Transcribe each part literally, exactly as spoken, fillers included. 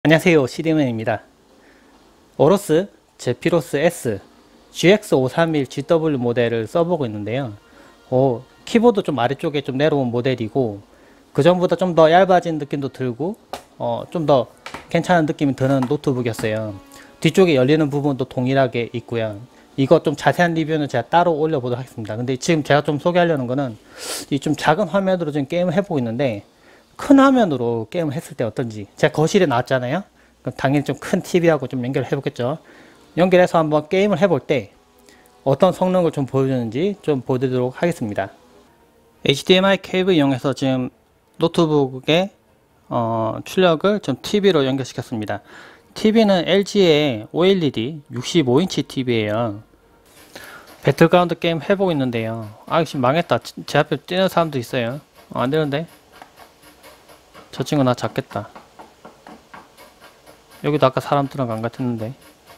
안녕하세요, 씨디맨입니다. 오로스 제피로스 S 지엑스 오삼일 지더블유 모델을 써보고 있는데요. 오, 키보드 좀 아래쪽에 좀 내려온 모델이고, 그 전보다 좀 더 얇아진 느낌도 들고, 어, 좀 더 괜찮은 느낌이 드는 노트북이었어요. 뒤쪽에 열리는 부분도 동일하게 있고요. 이거 좀 자세한 리뷰는 제가 따로 올려보도록 하겠습니다. 근데 지금 제가 좀 소개하려는 거는 이 좀 작은 화면으로 지금 게임을 해보고 있는데, 큰 화면으로 게임을 했을 때 어떤지. 제가 거실에 나왔잖아요. 그럼 당연히 좀 큰 티비하고 좀 연결을 해보겠죠. 연결해서 한번 게임을 해볼 때 어떤 성능을 좀 보여주는지 좀 보여드리도록 하겠습니다. 에이치디엠아이 케이블 이용해서 지금 노트북에 어, 출력을 좀 티비로 연결시켰습니다. 티비는 엘지의 오엘이디 육십오 인치 티비예요. 배틀그라운드 게임 해보고 있는데요. 아, 지금 망했다. 제 앞에 뛰는 사람도 있어요. 어, 안 되는데. 저 친구 나 잡겠다. 여기도 아까 사람 들어간 것 같았는데.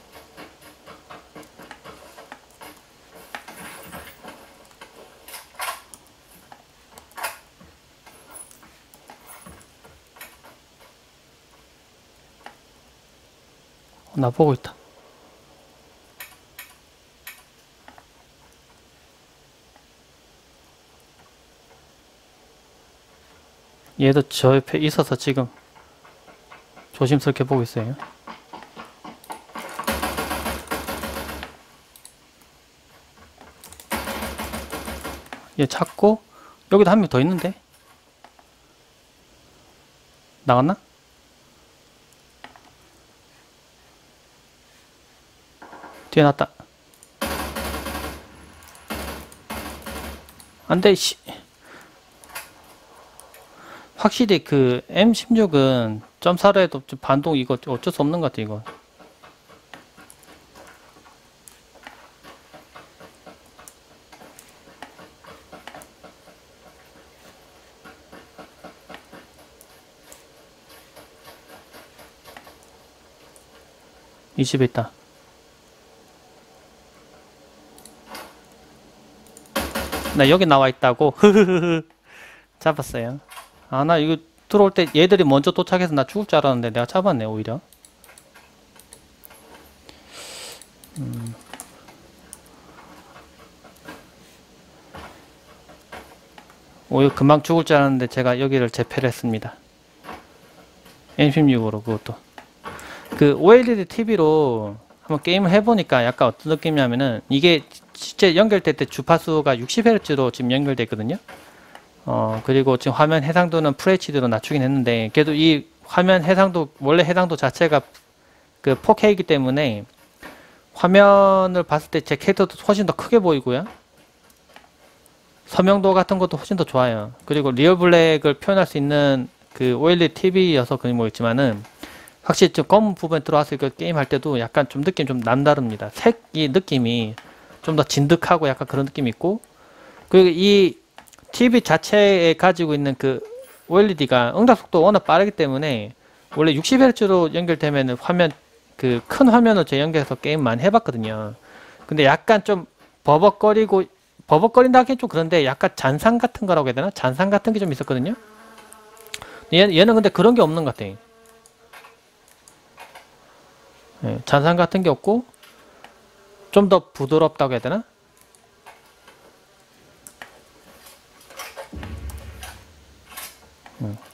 어, 나 보고 있다. 얘도 저 옆에 있어서 지금 조심스럽게 보고 있어요. 얘 찾고, 여기도 한 명 더 있는데? 나갔나? 뒤에 났다. 안돼, 씨. 확실히 그 엠 십육은 점사로 해도 반동 이거 어쩔 수 없는 것 같아, 이거. 이 집에 있다. 나 여기 나와 있다고? 흐흐흐흐. 잡았어요. 아, 나 이거 들어올 때 얘들이 먼저 도착해서 나 죽을 줄 알았는데 내가 잡았네, 오히려. 음. 오히려 금방 죽을 줄 알았는데 제가 여기를 제패를 했습니다. 엠 십육으로 그것도. 그 오엘이디 티비로 한번 게임을 해보니까 약간 어떤 느낌이냐면은, 이게 실제 연결될 때 주파수가 육십 헤르츠로 지금 연결되어 있거든요. 어, 그리고 지금 화면 해상도는 풀에이치디로 낮추긴 했는데, 그래도 이 화면 해상도, 원래 해상도 자체가 그 포케이이기 때문에 화면을 봤을 때 제 캐릭터도 훨씬 더 크게 보이고요. 선명도 같은 것도 훨씬 더 좋아요. 그리고 리얼 블랙을 표현할 수 있는 그 오엘이디 티비여서 그런 거겠지만은, 확실히 좀 검은 부분에 들어와서 이거 게임 할 때도 약간 좀 느낌 좀 남다릅니다. 색이 느낌이 좀 더 진득하고 약간 그런 느낌이 있고, 그리고 이 티비 자체에 가지고 있는 그 오엘이디가 응답 속도 워낙 빠르기 때문에, 원래 육십 헤르츠로 연결되면 화면, 그 큰 화면을 제 연결해서 게임 많이 해봤거든요. 근데 약간 좀 버벅거리고, 버벅거린다 하기엔 좀 그런데 약간 잔상 같은 거라고 해야 되나? 잔상 같은 게 좀 있었거든요. 얘, 얘는 근데 그런 게 없는 것 같아. 예, 잔상 같은 게 없고 좀 더 부드럽다고 해야 되나? 음.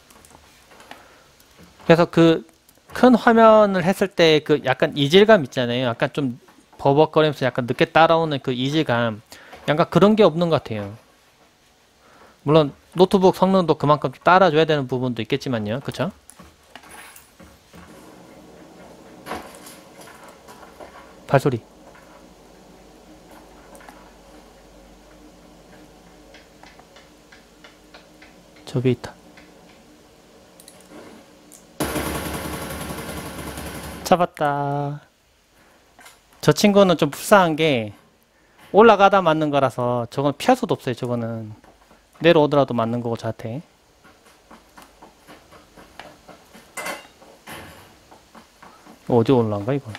그래서 그 큰 화면을 했을 때 그 약간 이질감 있잖아요. 약간 좀 버벅거리면서 약간 늦게 따라오는 그 이질감, 약간 그런 게 없는 것 같아요. 물론 노트북 성능도 그만큼 따라줘야 되는 부분도 있겠지만요. 그쵸? 발소리. 저기 있다. 잡았다. 저 친구는 좀 불쌍한 게 올라가다 맞는 거라서 저건 피할 수도 없어요. 저거는 내려오더라도 맞는 거고 저한테. 어디 올라간가 이거.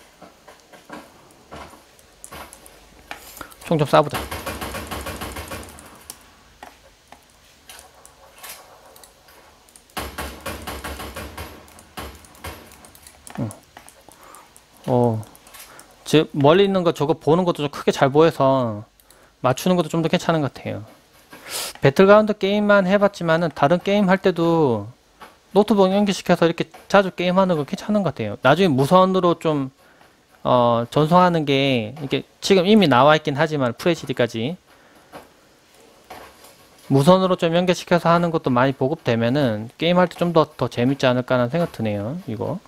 총 좀 쏴보자. 어, 즉 멀리 있는 거 저거 보는 것도 좀 크게 잘 보여서 맞추는 것도 좀 더 괜찮은 것 같아요. 배틀그라운드 게임만 해봤지만은 다른 게임 할 때도 노트북 연결시켜서 이렇게 자주 게임하는 거 괜찮은 것 같아요. 나중에 무선으로 좀 어, 전송하는 게 이게 지금 이미 나와 있긴 하지만 에프에이치디까지 무선으로 좀 연결시켜서 하는 것도 많이 보급되면은 게임할 때 좀 더 더 재밌지 않을까 하는 생각 드네요. 이거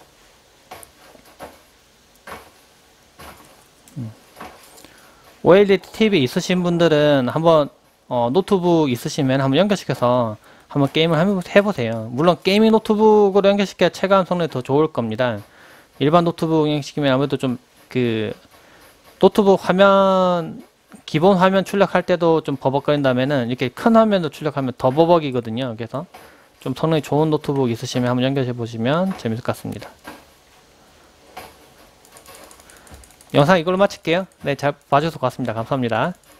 오엘이디 티비 있으신 분들은 한번 어, 노트북 있으시면 한번 연결시켜서 한번 게임을 한번 해보세요. 물론 게이밍 노트북으로 연결시켜야 체감 성능이 더 좋을 겁니다. 일반 노트북 연결시키면 아무래도 좀 그 노트북 화면 기본 화면 출력할 때도 좀 버벅거린다면은 이렇게 큰 화면도 출력하면 더 버벅이거든요. 그래서 좀 성능이 좋은 노트북 있으시면 한번 연결해 보시면 재밌을 것 같습니다. 영상 이걸로 마칠게요. 네, 잘 봐주셔서 고맙습니다. 감사합니다.